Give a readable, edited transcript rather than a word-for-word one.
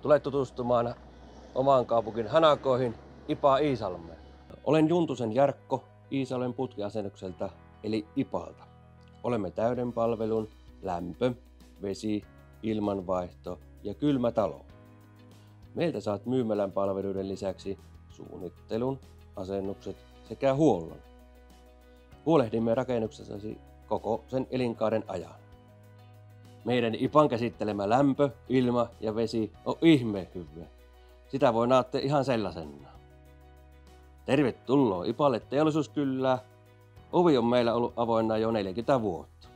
Tule tutustumaan oman kaupunkin hanakoihin IPA Iisalmeen. Olen Juntusen Jarkko Iisalmen putkiasennukselta eli IPAlta. Olemme täyden palvelun lämpö, vesi, ilmanvaihto ja kylmätalo. Meiltä saat myymälän palveluiden lisäksi suunnittelun, asennukset sekä huollon. Huolehdimme rakennuksessasi koko sen elinkaaren ajan. Meidän IPAn käsittelemä lämpö, ilma ja vesi on ihme hyvä. Sitä voi naatte ihan sellaisena. Tervetuloa IPAlle teollisuuskylään. Ovi on meillä ollut avoinna jo 40 vuotta.